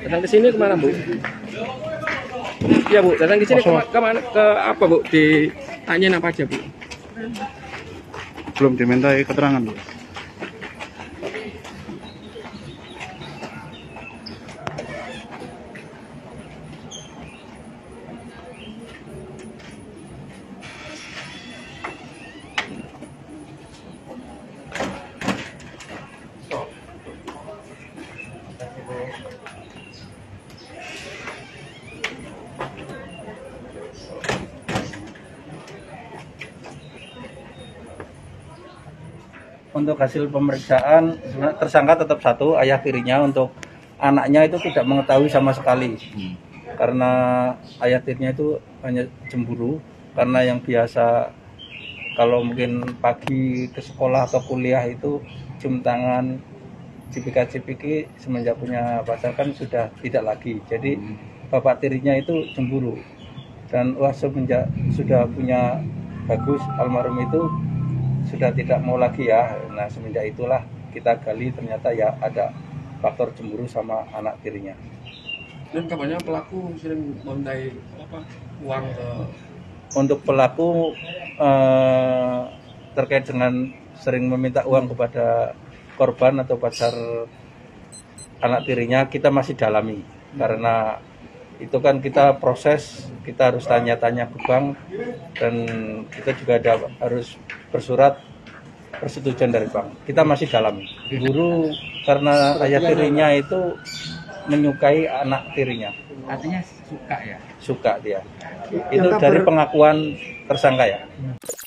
Datang ke sini kemana, Bu? Iya, Bu. Datang ke sini kemana? Ke apa, Bu? Ditanyain apa aja, Bu? Belum dimintai keterangan, Bu. Untuk hasil pemeriksaan, tersangka tetap satu, ayah tirinya. Untuk anaknya itu tidak mengetahui sama sekali, karena ayah tirinya itu hanya cemburu, karena yang biasa kalau mungkin pagi ke sekolah atau kuliah itu cium tangan, cipika-cipiki, semenjak punya pacar kan sudah tidak lagi. Jadi bapak tirinya itu cemburu, dan wah semenjak sudah punya bagus, almarhum itu sudah tidak mau lagi ya. Nah semenjak itulah kita gali, ternyata ya ada faktor cemburu sama anak tirinya. Dan kabarnya pelaku sering memintai uang ke... Untuk pelaku terkait dengan sering meminta uang kepada korban atau pacar anak tirinya, kita masih dalami. Karena itu kan kita proses, kita harus tanya-tanya ke bank, dan kita juga harus bersurat persetujuan dari bank. Kita masih dalami. Guru karena ayah tirinya itu menyukai anak tirinya. Artinya suka ya? Suka dia. Itu dari pengakuan tersangka ya.